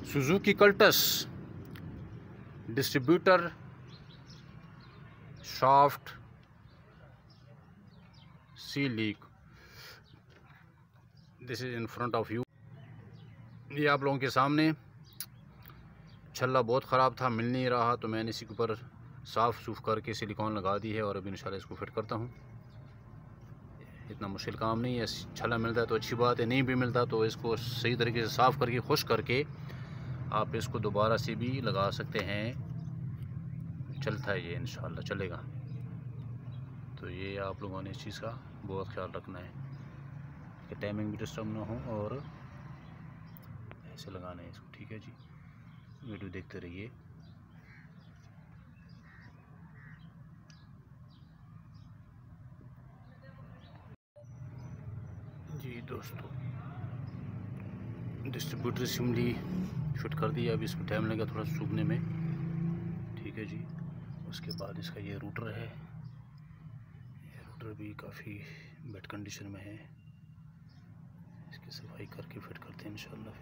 Suzuki Cultus distributor shaft सी leak. This is in front of you. ये आप लोगों के सामने छल्ला बहुत ख़राब था, मिल नहीं रहा, तो मैंने इसी के ऊपर साफ़ सूफ करके सिलिकॉन लगा दी है और अभी इंशाल्लाह इसको फिट करता हूँ। इतना मुश्किल काम नहीं है। छल्ला मिलता है तो अच्छी बात है, नहीं भी मिलता तो इसको सही तरीके से साफ़ करके खुश करके आप इसको दोबारा से भी लगा सकते हैं। चलता है ये, इंशाल्लाह चलेगा। तो ये आप लोगों ने इस चीज़ का बहुत ख्याल रखना है कि टाइमिंग भी डिस्टर्ब ना हो और ऐसे लगाना है इसको। ठीक है जी, वीडियो देखते रहिए। जी दोस्तों, डिस्ट्रीब्यूटर असेंबली फिट कर दिया। अभी इसमें टाइम लगा थोड़ा सूखने में। ठीक है जी। उसके बाद इसका ये रूटर है, ये रूटर भी काफ़ी बैड कंडीशन में है। इसकी सफाई करके फिट करते हैं इंशाल्लाह।